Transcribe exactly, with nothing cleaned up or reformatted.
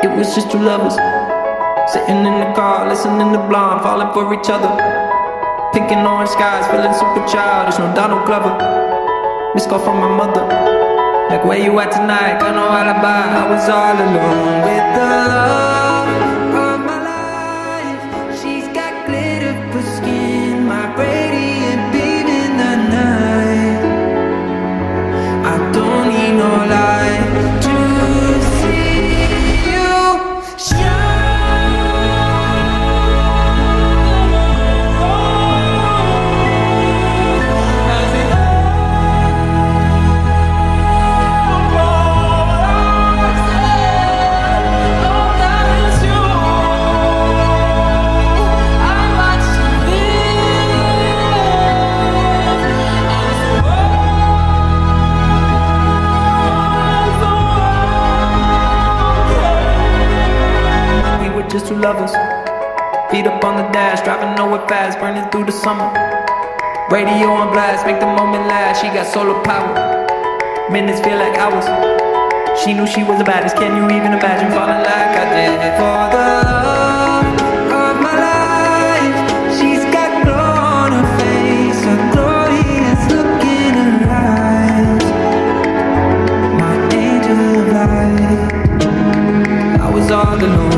It was just two lovers sitting in the car, listening to Blonde, falling for each other. Pink and orange skies, feeling super childish. No Donald Glover. Missed call from my mother, like, where you at tonight? Got no alibi. I was all alone with the love of my life. She's got glitter for skin, my radiant beam in the night. I don't need no light to see you shine. Just two lovers, feet up on the dash, driving nowhere fast, burning through the summer. Radio on blast, make the moment last. She got solar power, minutes feel like hours. She knew she was the baddest. Can you even imagine falling like I did for the love of my life? She's got glow on her face, a glorious look in her eyes. My angel of light. I was all alone